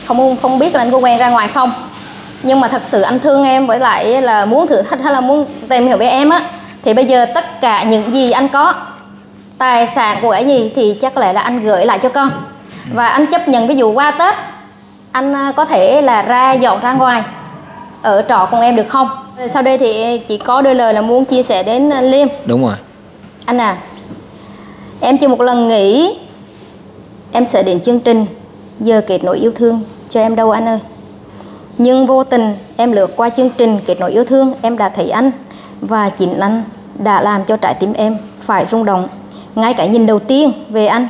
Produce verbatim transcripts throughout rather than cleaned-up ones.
Không không biết là anh có quen ra ngoài không. Nhưng mà thật sự anh thương em, với lại là muốn thử thách hay là muốn tìm hiểu về em á, thì bây giờ tất cả những gì anh có, tài sản của cái gì thì chắc lẽ là anh gửi lại cho con. Và anh chấp nhận ví dụ qua Tết anh có thể là ra dọn ra ngoài ở trọ cùng em được không? Sau đây thì chỉ có đôi lời là muốn chia sẻ đến Liêm. Đúng rồi. Anh à, em chưa một lần nghĩ em sẽ đến chương trình Giờ Kết Nối Yêu Thương cho em đâu anh ơi. Nhưng vô tình em lướt qua chương trình Kết Nối Yêu Thương, em đã thấy anh, và chính anh đã làm cho trái tim em phải rung động. Ngay cái nhìn đầu tiên về anh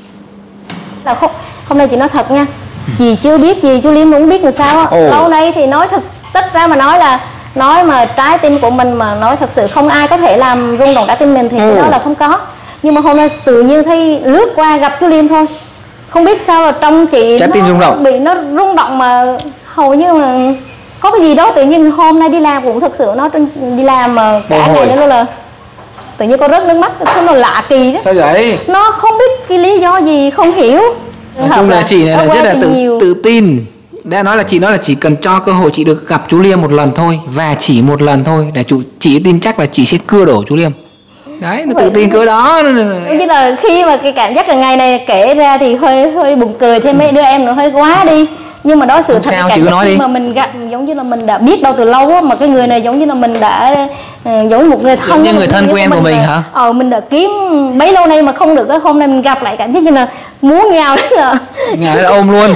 là không, hôm nay chị nói thật nha, chị chưa biết gì, chú Liêm cũng biết làm sao. Oh. Lâu nay thì nói thật, tất ra mà nói là nói mà trái tim của mình mà nói thật sự không ai có thể làm rung động trái tim mình thì ừ. cái đó là không có. Nhưng mà hôm nay tự nhiên thấy lướt qua gặp chú Liêm thôi, không biết sao là trong chị trái tim rung động, bị nó rung động mà hầu như mà có cái gì đó. Tự nhiên hôm nay đi làm cũng thật sự nó đi làm mà cả ngày nữa luôn là tự nhiên có rớt nước mắt, nó lạ kỳ đó. Sao vậy? Nó không biết cái lý do gì, không hiểu. Nói chung là chị này là rất là tự, tự tin. Đã nói là chị nói là chỉ cần cho cơ hội chị được gặp chú Liêm một lần thôi, và chỉ một lần thôi, để chú chị tin chắc là chị sẽ cưa đổ chú Liêm. Đấy, nó tự tin cỡ đó. Giống như là khi mà cái cảm giác cả ngày này kể ra thì hơi hơi buồn cười, thêm mấy đứa em nó hơi quá đi. Nhưng mà đó sự thật, sao, chị cứ nói đi. Mà mình gặp giống như là mình đã biết đâu từ lâu á, mà cái người này giống như là mình đã uh, giống như một người thân, như người thân quen của mình, mình hả? Ờ mình đã kiếm bấy lâu nay mà không được, hôm nay mình gặp lại cảm giác như là muốn nhào đấy là nhào ôm luôn.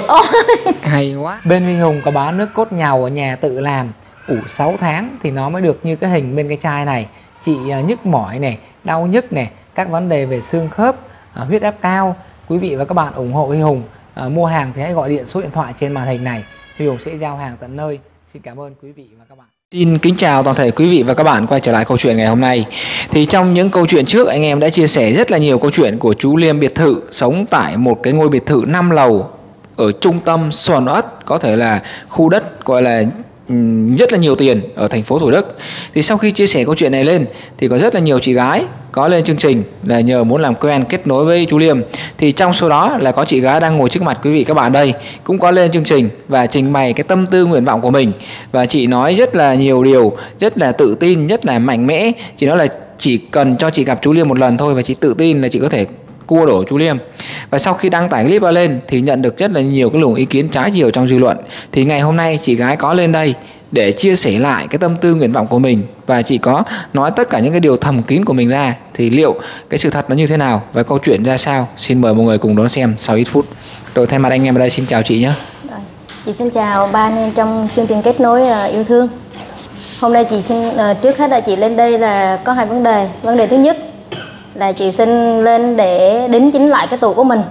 Hay quá. Bên Minh Hùng có bán nước cốt nhàu ở nhà tự làm, ủ sáu tháng thì nó mới được như cái hình bên cái chai này. Chị uh, nhức mỏi này, đau nhức này, các vấn đề về xương khớp, uh, huyết áp cao. Quý vị và các bạn ủng hộ Huy Hùng. À, mua hàng thì hãy gọi điện số điện thoại trên màn hình này, Huy Hùng sẽ giao hàng tận nơi. Xin cảm ơn quý vị và các bạn. Xin kính chào toàn thể quý vị và các bạn quay trở lại câu chuyện ngày hôm nay. Thì trong những câu chuyện trước anh em đã chia sẻ rất là nhiều câu chuyện của chú Liêm biệt thự sống tại một cái ngôi biệt thự năm lầu ở trung tâm Sòn Ất, có thể là khu đất gọi là rất là nhiều tiền ở thành phố Thủ Đức. Thì sau khi chia sẻ câu chuyện này lên thì có rất là nhiều chị gái có lên chương trình là nhờ muốn làm quen kết nối với chú Liêm. Thì trong số đó là có chị gái đang ngồi trước mặt quý vị các bạn đây, cũng có lên chương trình và trình bày cái tâm tư nguyện vọng của mình. Và chị nói rất là nhiều điều, rất là tự tin, rất là mạnh mẽ. Chị nói là chỉ cần cho chị gặp chú Liêm một lần thôi và chị tự tin là chị có thể cua đổ chú Liêm. Và sau khi đăng tải clip lên thì nhận được rất là nhiều cái luồng ý kiến trái chiều trong dư luận. Thì ngày hôm nay chị gái có lên đây để chia sẻ lại cái tâm tư nguyện vọng của mình, và chị có nói tất cả những cái điều thầm kín của mình ra. Thì liệu cái sự thật nó như thế nào và câu chuyện ra sao, xin mời mọi người cùng đón xem sau ít phút. Rồi thay mặt anh em ở đây xin chào chị nhé. Rồi, chị xin chào ba anh em trong chương trình Kết Nối uh, Yêu Thương. Hôm nay chị xin uh, trước hết là chị lên đây là có hai vấn đề. Vấn đề thứ nhất là chị xin lên để đính chính lại cái tủ của mình,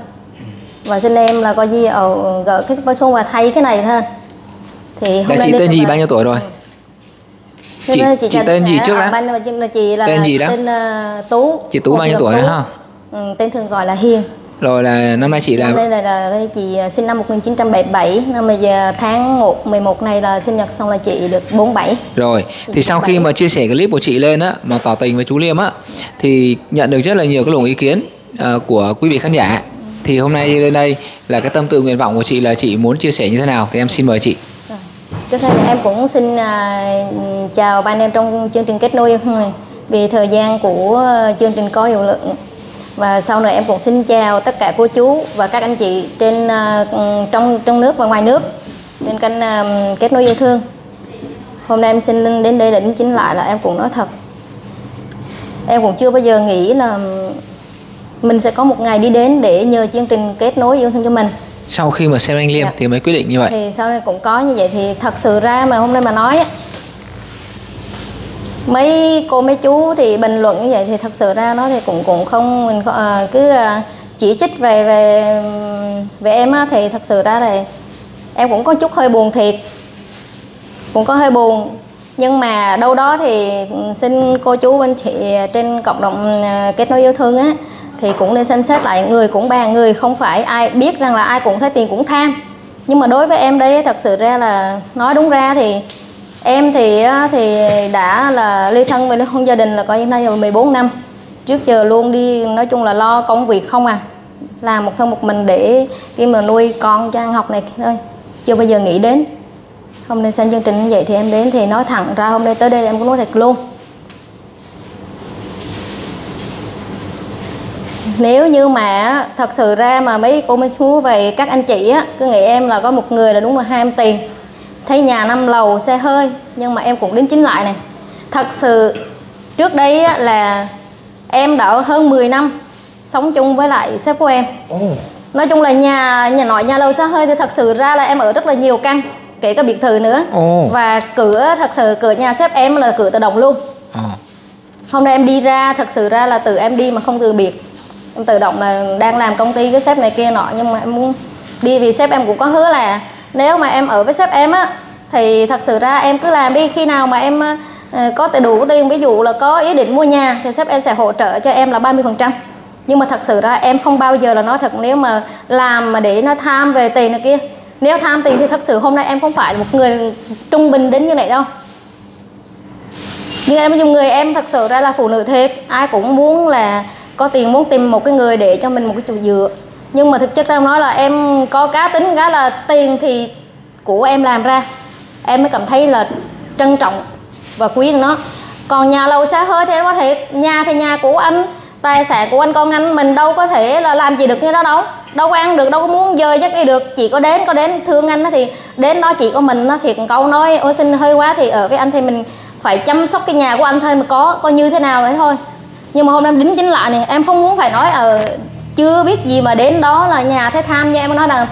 và xin em là coi gì ở gỡ cái bao xung và thay cái này thôi. Thì hôm nay chị tên gì, là bao nhiêu tuổi rồi? Chị, chị, chị, chị tên gì trước đã? Là chị là tên gì đó? Tên uh, Tú. Chị Tú bao nhiêu tuổi nữa hả? Ừ, tên thường gọi là Hiền. Rồi là năm nay chị là... Năm nay là, là, là chị sinh năm một nghìn chín trăm bảy mươi bảy. Năm bây giờ tháng một, mười một này là sinh nhật xong là chị được bốn mươi bảy. Rồi, thì sau khi mà chia sẻ cái clip của chị lên á, mà tỏ tình với chú Liêm á, thì nhận được rất là nhiều cái luồng ý kiến uh, của quý vị khán giả. Thì hôm nay lên đây là cái tâm tư nguyện vọng của chị là chị muốn chia sẻ như thế nào, thì em xin mời chị. Trước hết em cũng xin uh, chào ba anh em trong chương trình Kết Nối Yêu Thương này. Vì thời gian của chương trình có hiệu lượng. Và sau này em cũng xin chào tất cả cô chú và các anh chị trên uh, trong trong nước và ngoài nước trên kênh uh, Kết Nối Yêu Thương. Hôm nay em xin đến đây để đính chính lại là em cũng nói thật, em cũng chưa bao giờ nghĩ là mình sẽ có một ngày đi đến để nhờ chương trình Kết Nối Yêu Thương cho mình. Sau khi mà xem anh Liêm dạ. thì mới quyết định như vậy. Thì sau này cũng có như vậy. Thì thật sự ra mà hôm nay mà nói á, mấy cô mấy chú thì bình luận như vậy thì thật sự ra nó thì cũng cũng không mình uh, cứ uh, chỉ trích về về về em á, thì thật sự ra thì em cũng có chút hơi buồn thiệt, cũng có hơi buồn. Nhưng mà đâu đó thì xin cô chú anh chị trên cộng đồng uh, Kết Nối Yêu Thương á, thì cũng nên xem xét lại, người cũng bàn người, không phải ai biết rằng là ai cũng thấy tiền cũng tham. Nhưng mà đối với em đây thật sự ra là nói đúng ra thì em thì thì đã là ly thân với hôn gia đình là coi như nay là mười bốn năm. Trước giờ luôn đi nói chung là lo công việc không à, làm một thân một mình để khi mà nuôi con cho ăn học này thôi. chưa bao giờ nghĩ đến. Hôm nay xem chương trình như vậy thì em đến, thì nói thẳng ra hôm nay tới đây em cũng nói thật luôn. Nếu như mà thật sự ra mà mấy cô mới xuống về các anh chị á, cứ nghĩ em là có một người là đúng là ham tiền, thấy nhà năm lầu xe hơi. Nhưng mà em cũng đính chính lại này, thật sự trước đây á, là em đã hơn mười năm sống chung với lại sếp của em. Ồ. Nói chung là nhà nhà nội nhà lầu xe hơi thì thật sự ra là em ở rất là nhiều căn, kể cả biệt thự nữa. Ồ. Và cửa thật sự cửa nhà sếp em là cửa tự động luôn. À. Hôm nay em đi ra thật sự ra là tự em đi mà không từ biệt. Em tự động là đang làm công ty với sếp này kia nọ, nhưng mà em muốn đi vì sếp em cũng có hứa là nếu mà em ở với sếp em á thì thật sự ra em cứ làm đi, khi nào mà em uh, có đủ tiền, ví dụ là có ý định mua nhà thì sếp em sẽ hỗ trợ cho em là ba mươi phần trăm. Nhưng mà thật sự ra em không bao giờ là nói thật, nếu mà làm mà để nó tham về tiền này kia, nếu tham tiền thì thật sự hôm nay em không phải là một người trung bình đến như này đâu. Nhưng em người em thật sự ra là phụ nữ thiệt, ai cũng muốn là có tiền, muốn tìm một cái người để cho mình một cái chỗ dựa. Nhưng mà thực chất ra nói là em có cá tính cái là tiền thì của em làm ra, em mới cảm thấy là trân trọng và quý nó. Còn nhà lầu xe hơi thì em có thể, nhà thì nhà của anh, tài sản của anh con anh, mình đâu có thể là làm gì được như đó đâu. Đâu có ăn được, đâu có muốn dời dắt đi được. Chỉ có đến, có đến thương anh thì đến đó chỉ có mình nó thiệt câu nói ôi xin hơi quá thì ở với anh thì mình phải chăm sóc cái nhà của anh thôi, mà có coi như thế nào đấy thôi. Nhưng mà hôm nay em đính chính lại này, em không muốn phải nói ở ờ, chưa biết gì mà đến đó là nhà thế tham nha. Em nói là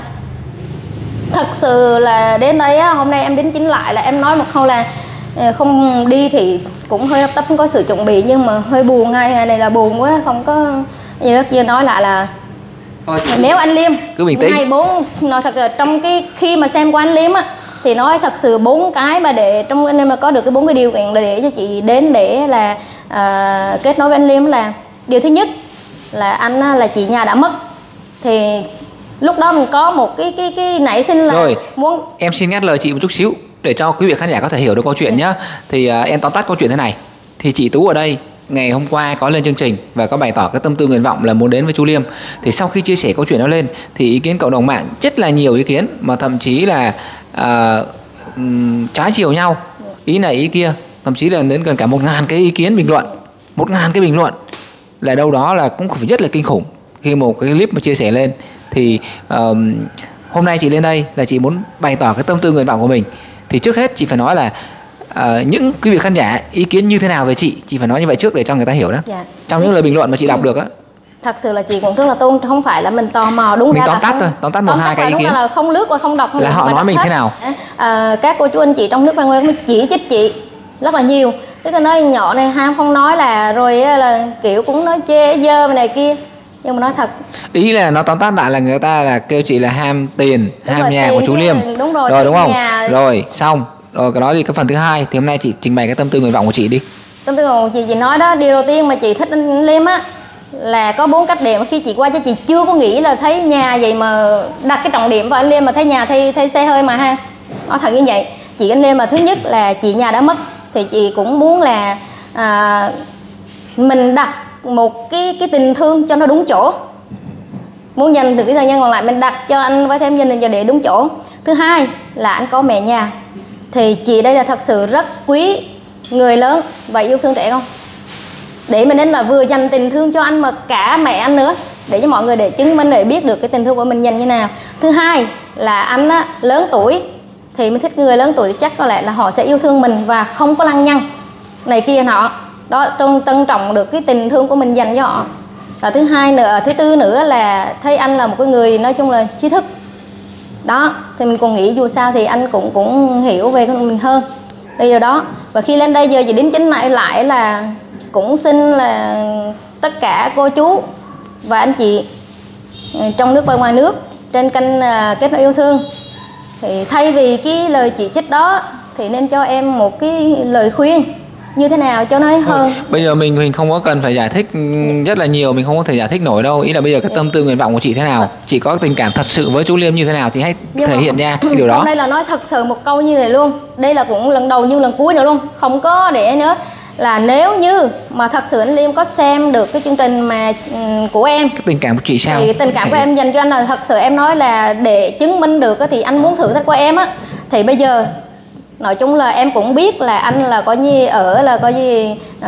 thật sự là đến đây á, hôm nay em đính chính lại là em nói một câu là không đi thì cũng hơi hấp tấp, không có sự chuẩn bị, nhưng mà hơi buồn. Ngày này là buồn quá, không có gì đó. Giờ nói lại là thôi, nếu anh Liêm cứ bình tĩnh. ngày bốn nói thật là trong cái khi mà xem của anh Liêm á thì nói thật sự bốn cái mà để trong anh Liêm mà có được cái bốn cái điều kiện là để cho chị đến để là à, kết nối với anh Liêm là điều thứ nhất là anh là chị nhà đã mất, thì lúc đó mình có một cái cái cái nảy sinh là rồi muốn. Em xin ngắt lời chị một chút xíu để cho quý vị khán giả có thể hiểu được câu chuyện nhé. Thì uh, em tóm tắt câu chuyện thế này. Thì chị Tú ở đây ngày hôm qua có lên chương trình và có bày tỏ cái tâm tư nguyện vọng là muốn đến với chú Liêm. Thì sau khi chia sẻ câu chuyện đó lên thì ý kiến cộng đồng mạng rất là nhiều ý kiến, mà thậm chí là uh, um, trái chiều nhau, ý này ý kia, thậm chí là đến gần cả một ngàn cái ý kiến bình luận, một ngàn cái bình luận là đâu đó là cũng phải rất là kinh khủng. Khi một cái clip mà chia sẻ lên thì um, hôm nay chị lên đây là chị muốn bày tỏ cái tâm tư nguyện vọng của mình. Thì trước hết chị phải nói là uh, những quý vị khán giả ý kiến như thế nào về chị, chị phải nói như vậy trước để cho người ta hiểu đó. Dạ. Trong những lời bình luận mà chị đọc được á, thật sự là chị cũng rất là tôn, không phải là mình tò mò, đúng mình ra tóm là tắt không, thôi, tóm tắt một hai cái ý kiến là không lướt qua không đọc, không là họ nói mình hết. thế nào. À, các cô chú anh chị trong nước ban quan chỉ trích chị rất là nhiều, tức là nói nhỏ này ham không nói là rồi là kiểu cũng nói chê dơ này kia, nhưng mà nói thật ý là nó tóm tắt lại là người ta là kêu chị là ham tiền, đúng ham rồi, nhà tiền của chú chứ, Liêm, đúng rồi, rồi đúng không? Nhà... rồi xong rồi cái đó thì cái phần thứ hai thì hôm nay chị trình bày cái tâm tư nguyện vọng của chị đi. Tâm tư của chị chị nói đó, điều đầu tiên mà chị thích anh Liêm á là có bốn cách để mà khi chị qua cho chị chưa có nghĩ là thấy nhà vậy mà đặt cái trọng điểm vào anh Liêm mà thấy nhà thay thay xe hơi mà ha. Nói thật như vậy, chị anh Liêm mà thứ nhất là chị nhà đã mất thì chị cũng muốn là à, mình đặt một cái cái tình thương cho nó đúng chỗ, muốn dành từ cái thời gian còn lại mình đặt cho anh với thêm gia đình để đúng chỗ. Thứ hai là anh có mẹ nhà thì chị đây là thật sự rất quý người lớn và yêu thương trẻ con, để mình đến là vừa dành tình thương cho anh mà cả mẹ anh nữa, để cho mọi người để chứng minh để biết được cái tình thương của mình dành như nào. Thứ hai là anh á, lớn tuổi thì mình thích người lớn tuổi thì chắc có lẽ là họ sẽ yêu thương mình và không có lăng nhăng này kia họ đó, trân trọng được cái tình thương của mình dành cho họ. Và thứ hai nữa, thứ tư nữa là thấy anh là một cái người nói chung là trí thức đó, thì mình còn nghĩ dù sao thì anh cũng cũng hiểu về mình hơn đây giờ đó. Và khi lên đây giờ chị đính chính lại lại là cũng xin là tất cả cô chú và anh chị trong nước và ngoài nước trên kênh Kết Nối Yêu Thương thì thay vì cái lời chỉ trích đó thì nên cho em một cái lời khuyên như thế nào cho nó hơn. Bây giờ mình mình không có cần phải giải thích rất là nhiều, mình không có thể giải thích nổi đâu. Ý là bây giờ cái tâm tư nguyện vọng của chị thế nào, chị có tình cảm thật sự với chú Liêm như thế nào thì hãy nhưng thể hiện ra cái điều đó. Hôm nay là nói thật sự một câu như này luôn, đây là cũng lần đầu nhưng lần cuối nữa luôn, không có để nữa là nếu như mà thật sự anh Liêm có xem được cái chương trình mà um, của em, cái tình cảm của chị sao? Thì tình cảm của em dành cho anh là thật sự em nói là để chứng minh được thì anh muốn thử thách của em á, thì bây giờ nói chung là em cũng biết là anh là có gì ở là có gì uh,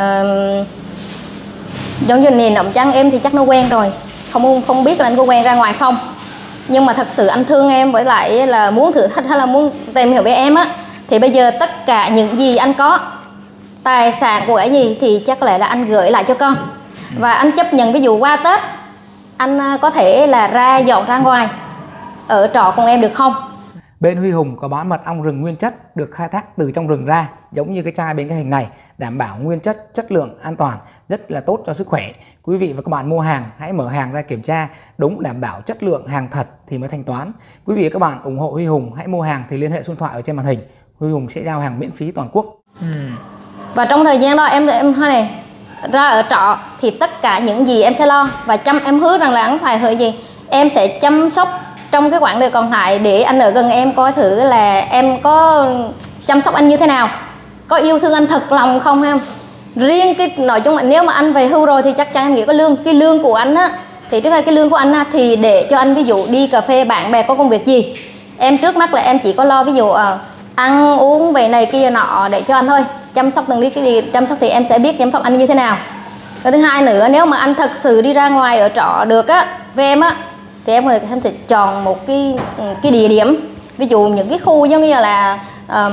giống như nền ẩm trắng em thì chắc nó quen rồi, không không biết là anh có quen ra ngoài không, nhưng mà thật sự anh thương em với lại là muốn thử thách hay là muốn tìm hiểu với em á, thì bây giờ tất cả những gì anh có, tài sản của cái gì thì chắc là là anh gửi lại cho con, và anh chấp nhận ví dụ qua Tết anh có thể là ra dọn ra ngoài ở trọ cùng em được không? Bên Huy Hùng có bán mật ong rừng nguyên chất được khai thác từ trong rừng ra, giống như cái chai bên cái hình này, đảm bảo nguyên chất, chất lượng an toàn, rất là tốt cho sức khỏe. Quý vị và các bạn mua hàng hãy mở hàng ra kiểm tra đúng, đảm bảo chất lượng hàng thật thì mới thanh toán. Quý vị và các bạn ủng hộ Huy Hùng hãy mua hàng thì liên hệ số điện thoại ở trên màn hình. Huy Hùng sẽ giao hàng miễn phí toàn quốc. Ừ. Và trong thời gian đó em em thôi này ra ở trọ thì tất cả những gì em sẽ lo, và chăm em hứa rằng là không phải hơi gì em sẽ chăm sóc trong cái quãng đời còn lại để anh ở gần em, coi thử là em có chăm sóc anh như thế nào, có yêu thương anh thật lòng không em. Riêng cái nói chung là nếu mà anh về hưu rồi thì chắc chắn em nghĩ cái lương cái lương của anh á, thì trước đây cái lương của anh á, thì để cho anh ví dụ đi cà phê bạn bè có công việc gì, em trước mắt là em chỉ có lo ví dụ à, ăn uống về này kia nọ để cho anh thôi, chăm sóc từng đi cái gì chăm sóc thì em sẽ biết chăm sóc anh như thế nào. Cái thứ hai nữa, nếu mà anh thật sự đi ra ngoài ở trọ được á với em á, thì em em sẽ chọn một cái cái địa điểm, ví dụ những cái khu giống như là um,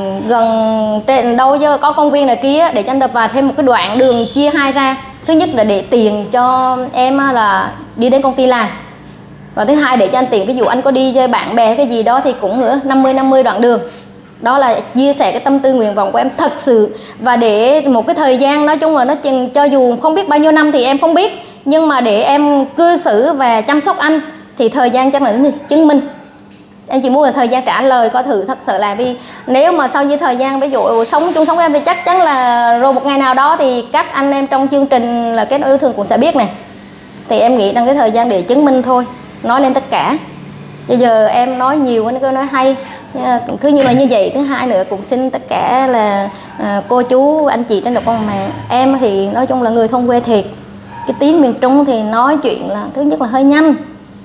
gần trên đâu chứ có công viên này kia, để cho anh tập vào thêm một cái đoạn đường chia hai ra. Thứ nhất là để tiền cho em là đi đến công ty làm, và thứ hai để cho anh tiền ví dụ anh có đi với bạn bè cái gì đó thì cũng nữa năm mươi năm mươi đoạn đường. Đó là chia sẻ cái tâm tư nguyện vọng của em thật sự, và để một cái thời gian nói chung là nó cho dù không biết bao nhiêu năm thì em không biết, nhưng mà để em cư xử và chăm sóc anh thì thời gian chắc là nó chứng minh. Em chỉ muốn là thời gian trả lời có thử thật sự là, vì nếu mà sau với thời gian ví dụ sống chung sống với em thì chắc chắn là rồi một ngày nào đó thì các anh em trong chương trình là Kết Nối Yêu Thương cũng sẽ biết này. Thì em nghĩ rằng cái thời gian để chứng minh thôi, nói lên tất cả. Bây giờ em nói nhiều anh cứ nói hay, cứ như là như vậy. Thứ hai nữa cũng xin tất cả là à, cô chú anh chị trên độc con mà em thì nói chung là người thôn quê thiệt, cái tiếng miền Trung thì nói chuyện là thứ nhất là hơi nhanh,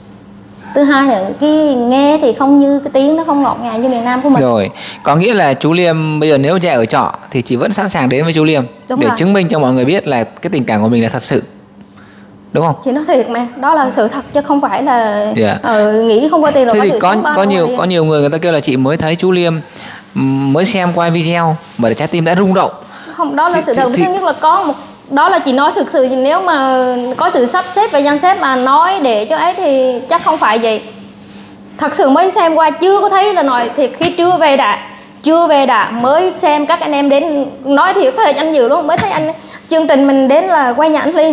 thứ hai là cái nghe thì không như cái tiếng nó không ngọt ngào như miền Nam của mình. Rồi, có nghĩa là chú Liêm bây giờ nếu nhà ở trọ thì chị vẫn sẵn sàng đến với chú Liêm. Đúng để rồi. Chứng minh cho mọi người biết là cái tình cảm của mình là thật sự, đúng không? Chị nói thiệt mà, đó là sự thật chứ không phải là yeah. ờ, nghĩ không có tiền rồi. Thế thì có có nhiều có nhiều người người ta kêu là chị mới thấy chú Liêm mới xem qua video mà trái tim đã rung động. Không, đó là thì, sự thật. thì, Thứ nhất là có một, đó là chị nói thực sự, nếu mà có sự sắp xếp và danh sách mà nói để cho ấy thì chắc không phải vậy. Thật sự mới xem qua chưa có thấy là nói thiệt, khi chưa về đã chưa về đã mới xem các anh em đến, nói thiệt thời anh nhiều luôn, mới thấy anh chương trình mình đến là quay nhà anh Liên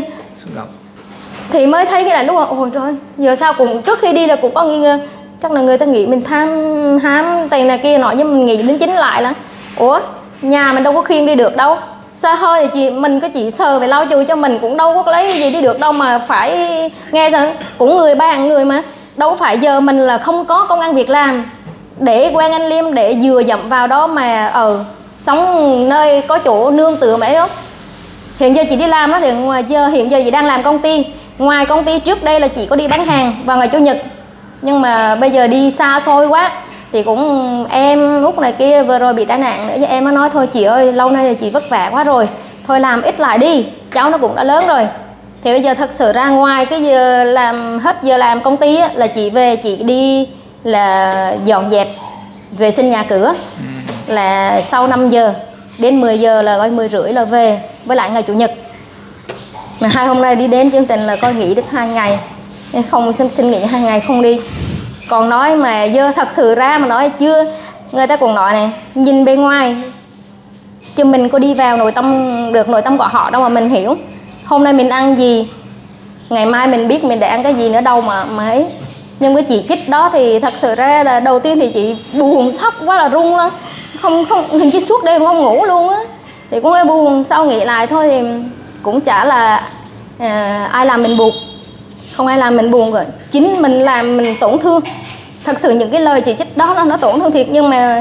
thì mới thấy cái này lúc là ôi trời, giờ sao cũng trước khi đi là cũng có nghi ngờ, chắc là người ta nghĩ mình tham hám tiền này kia nọ, nhưng mình nghĩ đến chính lại là ủa nhà mình đâu có khiêng đi được đâu, xa hơi thì chị mình có chỉ sờ về lau chùi cho mình cũng đâu có lấy gì đi được đâu, mà phải nghe rằng cũng người ba hàng người mà đâu phải giờ mình là không có công ăn việc làm để quen anh Liêm để vừa dậm vào đó mà ở ờ, sống nơi có chỗ nương tựa mà đấy đó. Hiện giờ chị đi làm đó thì ngoài giờ hiện giờ chị đang làm công ty, ngoài công ty trước đây là chị có đi bán hàng vào ngày chủ nhật, nhưng mà bây giờ đi xa xôi quá thì cũng em lúc này kia vừa rồi bị tai nạn nữa, em mới nói thôi chị ơi lâu nay là chị vất vả quá rồi, thôi làm ít lại đi, cháu nó cũng đã lớn rồi. Thì bây giờ thật sự ra ngoài cái giờ làm hết giờ làm công ty á, là chị về chị đi là dọn dẹp vệ sinh nhà cửa là sau năm giờ đến mười giờ là coi mười rưỡi là về, với lại ngày chủ nhật. Mà hai hôm nay đi đến chương trình là coi nghỉ được hai ngày, không xin xin nghỉ hai ngày không đi. Còn nói mà giờ thật sự ra mà nói chưa, người ta cũng nói này, nhìn bên ngoài chứ mình có đi vào nội tâm được nội tâm của họ đâu mà mình hiểu. Hôm nay mình ăn gì, ngày mai mình biết mình để ăn cái gì nữa đâu mà mà ấy. Nhưng cái chỉ trích đó thì thật sự ra là đầu tiên thì chị buồn sốc quá là run luôn, không không hình như suốt đêm không ngủ luôn á, thì cũng hơi buồn. Sau nghĩ lại thôi thì cũng chả là à, ai làm mình buộc, không ai làm mình buồn rồi, chính mình làm mình tổn thương. Thật sự những cái lời chỉ trích đó nó tổn thương thiệt, nhưng mà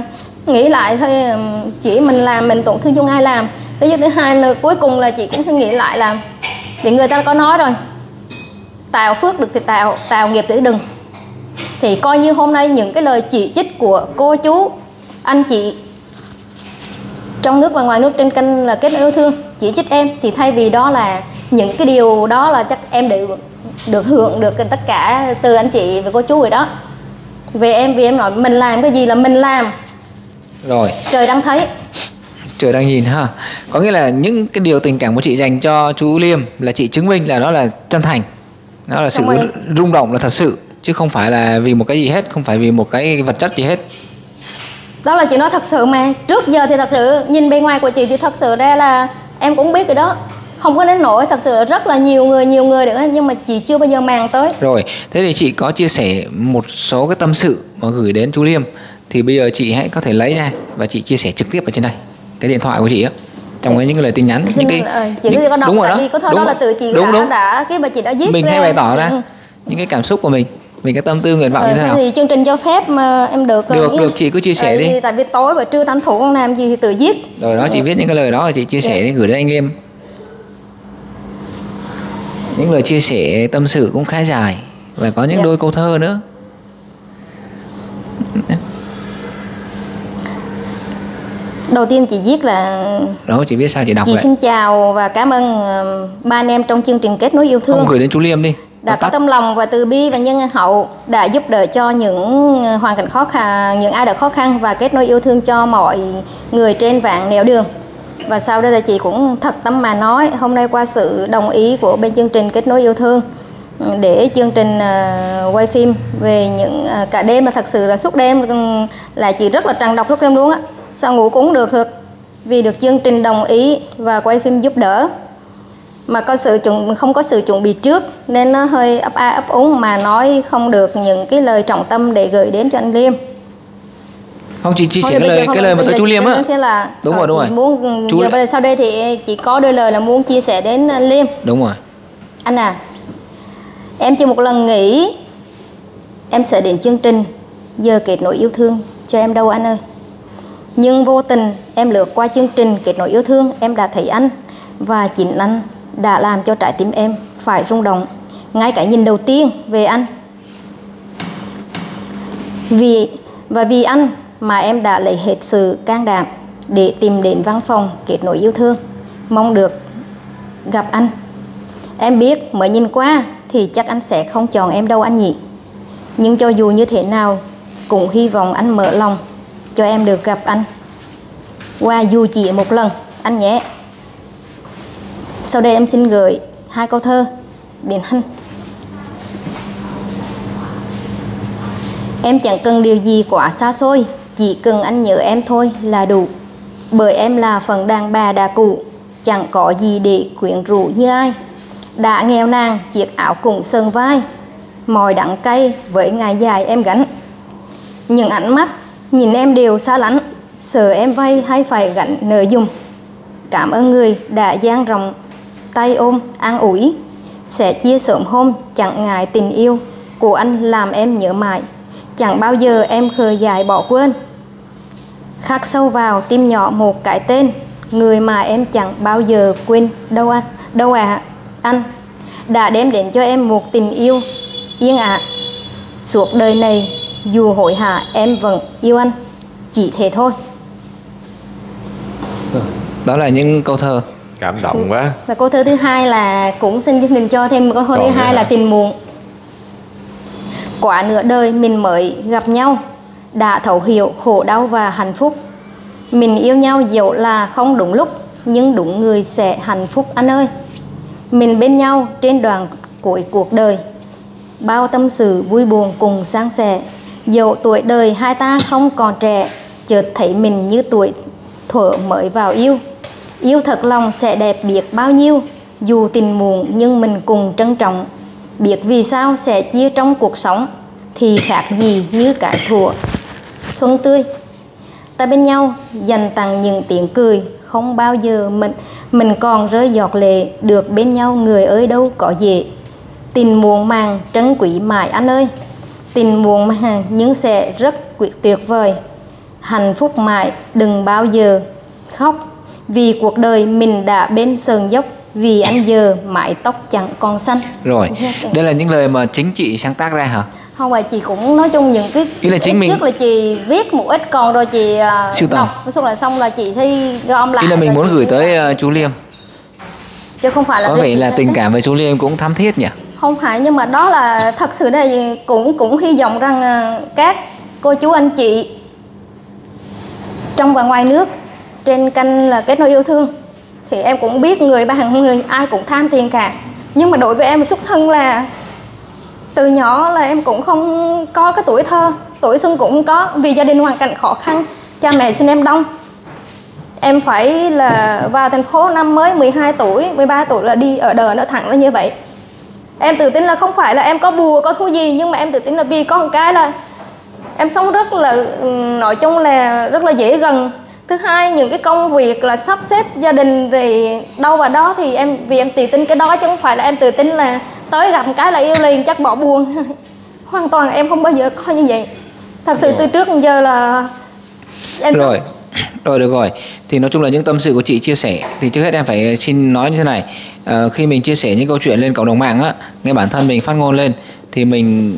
nghĩ lại thôi, chỉ mình làm mình tổn thương cho ai làm. Thứ nhất, thứ hai là cuối cùng là chị cũng nghĩ lại là vì người ta có nói rồi, tạo phước được thì tạo, tạo nghiệp thì đừng. Thì coi như hôm nay những cái lời chỉ trích của cô chú, anh chị trong nước và ngoài nước trên kênh là Kết Nối Yêu Thương chỉ trích em, thì thay vì đó là những cái điều đó là chắc em đều được hưởng được tất cả từ anh chị và cô chú rồi đó. Về em, vì em nói mình làm cái gì là mình làm rồi, trời đang thấy, trời đang nhìn ha. Có nghĩa là những cái điều tình cảm của chị dành cho chú Liêm là chị chứng minh là nó là chân thành, nó là sự rung động là thật sự, chứ không phải là vì một cái gì hết, không phải vì một cái vật chất gì hết. Đó là chị nói thật sự mà. Trước giờ thì thật sự nhìn bên ngoài của chị thì thật sự ra là em cũng biết rồi đó, không có đến nỗi, thật sự rất là nhiều người nhiều người được, nhưng mà chị chưa bao giờ màng tới. Rồi, thế thì chị có chia sẻ một số cái tâm sự mà gửi đến chú Liêm, thì bây giờ chị hãy có thể lấy ra và chị chia sẻ trực tiếp ở trên đây cái điện thoại của chị á, trong cái những cái lời tin nhắn, những cái ờ, chị những, có đọc, đúng rồi đó, có thơ đó là từ chị đúng, đã, đúng. đã cái mà chị đã viết mình ra. hay bày tỏ ra ừ. những cái cảm xúc của mình, mình cái tâm tư nguyện vọng ờ, như thế nào. Thì chương trình cho phép mà em được được được chị cứ chia sẻ ờ, đi. Tại vì tối và trưa tranh thủ con làm gì thì tự viết. Rồi đó, chị viết những cái lời đó chị chia sẻ đi, gửi đến anh Liêm. Những lời chia sẻ tâm sự cũng khá dài và có những dạ. đôi câu thơ nữa. Đầu tiên chị viết là đó, chị viết sao chị đọc chị lại. Xin chào và cảm ơn ba anh em trong chương trình Kết Nối Yêu Thương. Không, gửi đến chú Liêm đi. Đã có tâm lòng và từ bi và nhân hậu, đã giúp đỡ cho những hoàn cảnh khó khăn, những ai đã khó khăn, và kết nối yêu thương cho mọi người trên vạn nẻo đường. Và sau đây là chị cũng thật tâm mà nói, hôm nay qua sự đồng ý của bên chương trình Kết Nối Yêu Thương để chương trình uh, quay phim về những uh, cả đêm, mà thật sự là suốt đêm um, là chị rất là trằn đọc suốt đêm luôn á, sao ngủ cũng được được vì được chương trình đồng ý và quay phim giúp đỡ, mà có sự chuẩn không có sự chuẩn bị trước nên nó hơi ấp a ấp úng mà nói không được những cái lời trọng tâm để gửi đến cho anh Liêm. Không, chị chia sẻ cái lời cái lời mà tới chú Liêm á. Là đúng rồi đúng rồi. Muốn chú... giờ bây giờ sau đây thì chị có đôi lời là muốn chia sẻ đến anh Liêm. Đúng rồi. Anh à, em chưa một lần nghĩ em sẽ đến chương trình Giờ Kết Nối Yêu Thương cho em đâu anh ơi. Nhưng vô tình em lướt qua chương trình Kết Nối Yêu Thương, em đã thấy anh, và chính anh đã làm cho trái tim em phải rung động. Ngay cái nhìn đầu tiên về anh, vì và vì anh mà em đã lấy hết sự can đảm để tìm đến văn phòng Kết Nối Yêu Thương, mong được gặp anh. Em biết mới nhìn qua thì chắc anh sẽ không chọn em đâu anh nhỉ. Nhưng cho dù như thế nào cũng hy vọng anh mở lòng cho em được gặp anh qua dù chỉ một lần anh nhé. Sau đây em xin gửi hai câu thơ đến anh. Em chẳng cần điều gì quá xa xôi, chỉ cần anh nhớ em thôi là đủ. Bởi em là phần đàn bà đã cũ, chẳng có gì để quyến rũ như ai. Đã nghèo nàn chiếc áo cũng sờn vai, mỏi đắng cay với ngày dài em gánh. Những ánh mắt nhìn em đều xa lánh, sợ em vay hay phải gánh nợ dùng. Cảm ơn người đã dang rộng tay ôm an ủi, sẽ chia sớm hôm chẳng ngại tình yêu của anh làm em nhớ mãi. Chẳng bao giờ em khờ dại bỏ quên, khắc sâu vào tim nhỏ một cái tên, người mà em chẳng bao giờ quên đâu anh, đâu à. Anh đã đem đến cho em một tình yêu yên ả. Suốt đời này dù hối hả em vẫn yêu anh, chỉ thế thôi. Đó là những câu thơ cảm động quá. Và câu thơ thứ hai là cũng xin chương trình cho thêm một câu thơ thứ hai là tình muộn. Quả nửa đời mình mới gặp nhau, đã thấu hiểu khổ đau và hạnh phúc. Mình yêu nhau dẫu là không đúng lúc, nhưng đúng người sẽ hạnh phúc anh ơi. Mình bên nhau trên đoạn cuối cuộc đời, bao tâm sự vui buồn cùng san sẻ. Dẫu tuổi đời hai ta không còn trẻ, chợt thấy mình như tuổi thuở mới vào yêu. Yêu thật lòng sẽ đẹp biết bao nhiêu, dù tình muộn nhưng mình cùng trân trọng. Biết vì sao sẽ chia trong cuộc sống, thì khác gì như cái thuở xuân tươi. Ta bên nhau dành tặng những tiếng cười, không bao giờ mình mình còn rơi giọt lệ. Được bên nhau người ơi đâu có dễ, tình muộn màng trân quý mãi anh ơi. Tình muộn màng nhưng sẽ rất tuyệt vời, hạnh phúc mãi, đừng bao giờ khóc. Vì cuộc đời mình đã bên sườn dốc, vì anh giờ mái tóc chẳng còn xanh. Rồi, đây là những lời mà chính chị sáng tác ra hả? Không phải, chị cũng nói chung những cái ý là chính mình trước là chị viết một ít, còn rồi chị sưu tầm. Nói chung là xong là chị sẽ gom lại. Ý là mình muốn gửi tới uh, chú Liêm. Chứ không phải là có vẻ là tình cảm với chú Liêm cũng thắm thiết nhỉ? Không phải, nhưng mà đó là thật sự đây, cũng cũng hy vọng rằng các cô chú anh chị trong và ngoài nước trên kênh là Kết Nối Yêu Thương, thì em cũng biết người bạn người ai cũng tham tiền cả, nhưng mà đối với em xuất thân là từ nhỏ là em cũng không có cái tuổi thơ, tuổi xuân cũng có, vì gia đình hoàn cảnh khó khăn, cha mẹ sinh em đông. Em phải là vào thành phố năm mới mười hai tuổi, mười ba tuổi là đi ở đời nó thẳng là như vậy. Em tự tin là không phải là em có bùa có thú gì, nhưng mà em tự tin là vì có một cái là em sống rất là, nói chung là rất là dễ gần. Thứ hai, những cái công việc là sắp xếp gia đình rồi đâu vào đó thì em, vì em tự tin cái đó, chứ không phải là em tự tin là tới gặp một cái là yêu liền chắc bỏ buồn. Hoàn toàn em không bao giờ có như vậy. Thật sự từ trước đến giờ là em rồi rồi được rồi. Thì nói chung là những tâm sự của chị chia sẻ, thì trước hết em phải xin nói như thế này. À, khi mình chia sẻ những câu chuyện lên cộng đồng mạng á, nghe bản thân mình phát ngôn lên thì mình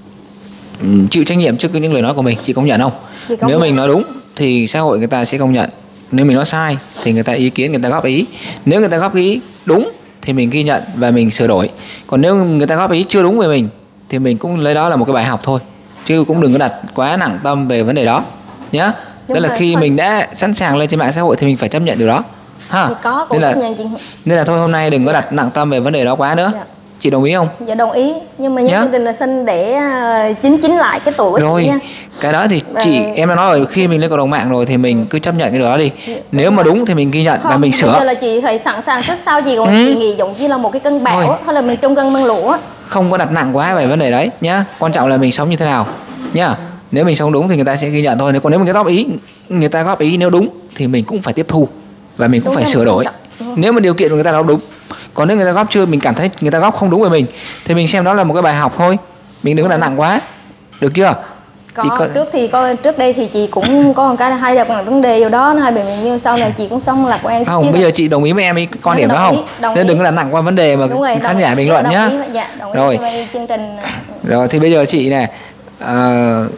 um, chịu trách nhiệm trước những lời nói của mình, chị công nhận không? Nếu nhận. Mình nói đúng thì xã hội người ta sẽ công nhận, nếu mình nói sai thì người ta ý kiến, người ta góp ý. Nếu người ta góp ý đúng thì mình ghi nhận và mình sửa đổi. Còn nếu người ta góp ý chưa đúng về mình thì mình cũng lấy đó là một cái bài học thôi, chứ cũng đừng có đặt quá nặng tâm về vấn đề đó nhé. Đó là khi mình đã sẵn sàng lên trên mạng xã hội thì mình phải chấp nhận điều đó ha. Có, nên là nên là thôi hôm nay đừng có đặt nặng tâm về vấn đề đó quá nữa. Dạ. Chị đồng ý không? Dạ đồng ý, nhưng mà chương trình là xin để chính chính lại cái tuổi rồi nha. Cái đó thì chị à, em đã nói rồi, khi mình lên cộng đồng mạng rồi thì mình cứ chấp nhận cái đó đi. Nếu mà đúng thì mình ghi nhận không, và mình sửa. Bây giờ là chị thấy sẵn sàng trước sau, chị còn ừ. chị nghĩ giống như là một cái cơn bão thôi. Hay là mình trong cơn mưa lũ. Không có đặt nặng quá về vấn đề đấy nhá. Quan trọng là mình sống như thế nào nhá. Nếu mình sống đúng thì người ta sẽ ghi nhận thôi. Nếu còn nếu mình góp ý, người ta góp ý nếu đúng thì mình cũng phải tiếp thu và mình cũng đúng phải sửa đổi. Nếu mà điều kiện của người ta đó đúng. Còn nếu người ta góp chưa, mình cảm thấy người ta góp không đúng với mình thì mình xem đó là một cái bài học thôi. Mình đừng có đặt nặng quá. Được chưa? Có, có... trước thì có trước đây thì chị cũng có một cái là hay đặt vấn đề điều đó, hai bệnh mình, như sau này chị cũng xong lạc quan. Không, bây giờ chị đồng ý với em ý quan điểm đó không? Nên đừng có đặt nặng qua vấn đề mà rồi, khán giả bình luận nhá. Dạ, rồi. Chương trình. Rồi thì bây giờ chị này uh,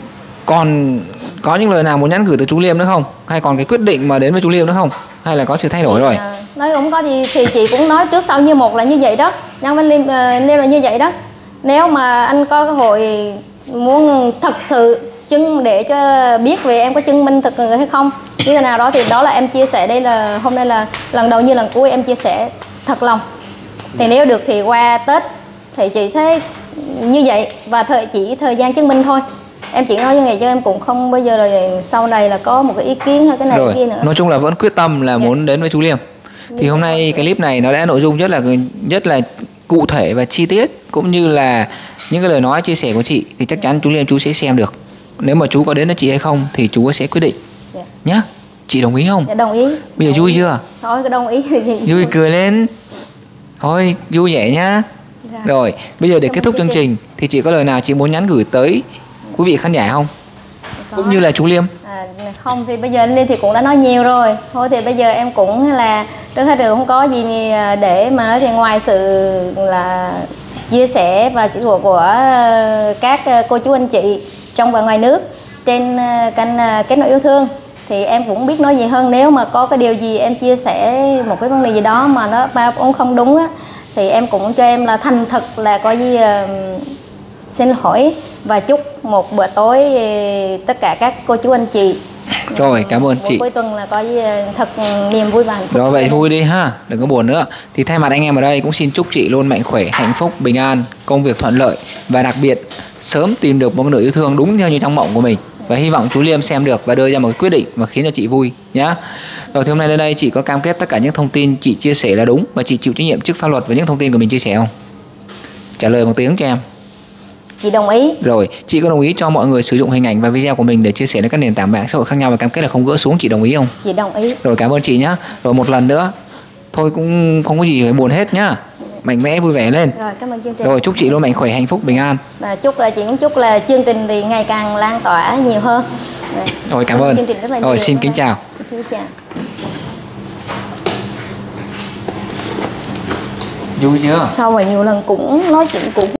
còn có những lời nào muốn nhắn gửi tới chú Liêm nữa không? Hay còn cái quyết định mà đến với chú Liêm nữa không? Hay là có sự thay đổi thì, rồi? Uh, nói không có gì thì chị cũng nói trước sau như một là như vậy đó. Nhân với Liêm, uh, Liêm là như vậy đó. Nếu mà anh có cơ hội muốn thật sự chứng để cho biết về em có chứng minh thật người hay không như thế nào đó, thì đó là em chia sẻ đây là hôm nay là lần đầu như lần cuối em chia sẻ thật lòng. Thì nếu được thì qua Tết thì chị sẽ như vậy, và thời chỉ thời gian chứng minh thôi. Em chỉ nói như này chứ em cũng không bây giờ là sau này là có một cái ý kiến hay cái này rồi, cái kia nữa. Nói chung là vẫn quyết tâm là dạ. muốn đến với chú Liêm. Thì hôm nay cái clip này nó đã nội dung rất là rất là cụ thể và chi tiết, cũng như là những cái lời nói chia sẻ của chị thì chắc chắn chú Liêm chú sẽ xem được. Nếu mà chú có đến với chị hay không thì chú sẽ quyết định. Dạ. Nhá. Chị đồng ý không? Dạ đồng ý. Bây giờ đồng vui ý. chưa? Thôi đồng ý. Vui cười lên. Thôi vui vẻ nhá. Dạ. Rồi bây giờ để Cảm kết thúc chương trình thì chị có lời nào chị muốn nhắn gửi tới quý vị khán giả không? Có. Cũng như là chú Liêm. À, không thì bây giờ anh Liêm thì cũng đã nói nhiều rồi. Thôi thì bây giờ em cũng là trước hết đều không có gì để mà nói, thì ngoài sự là chia sẻ và chỉ của của các cô chú anh chị trong và ngoài nước trên kênh Kết Nối Yêu Thương, thì em cũng biết nói gì hơn. Nếu mà có cái điều gì em chia sẻ một cái vấn đề gì đó mà nó ba cũng không đúng á, thì em cũng cho em là thành thật là có gì uh, xin lỗi, và chúc một bữa tối tất cả các cô chú anh chị. Rồi, cảm ơn chị. Cuối tuần là có gì thật niềm vui và hạnh phúc. Rồi vậy vui đi ha, đừng có buồn nữa. Thì thay mặt anh em ở đây cũng xin chúc chị luôn mạnh khỏe, hạnh phúc, bình an, công việc thuận lợi, và đặc biệt sớm tìm được một nửa yêu thương đúng theo như trong mộng của mình. Và hy vọng chú Liêm xem được và đưa ra một cái quyết định mà khiến cho chị vui nhá. Rồi thì hôm nay lên đây chị có cam kết tất cả những thông tin chị chia sẻ là đúng, và chị chịu trách nhiệm trước pháp luật với những thông tin của mình chia sẻ không? Trả lời một tiếng cho em. Chị đồng ý. Rồi, chị có đồng ý cho mọi người sử dụng hình ảnh và video của mình để chia sẻ lên các nền tảng mạng xã hội khác nhau và cam kết là không gỡ xuống, chị đồng ý không? Chị đồng ý. Rồi, cảm ơn chị nhá. Rồi một lần nữa, thôi cũng không có gì phải buồn hết nhá. Mạnh mẽ vui vẻ lên. Rồi, cảm ơn chương trình. Rồi, chúc chị luôn mạnh khỏe, hạnh phúc, bình an. Và chúc chị cũng chúc là chương trình thì ngày càng lan tỏa nhiều hơn. Đấy. Rồi cảm ơn. Chương trình rất là Rồi nhiều. xin kính chào. Xin chào. Vui chưa? Sau và nhiều lần cũng nói chuyện cũng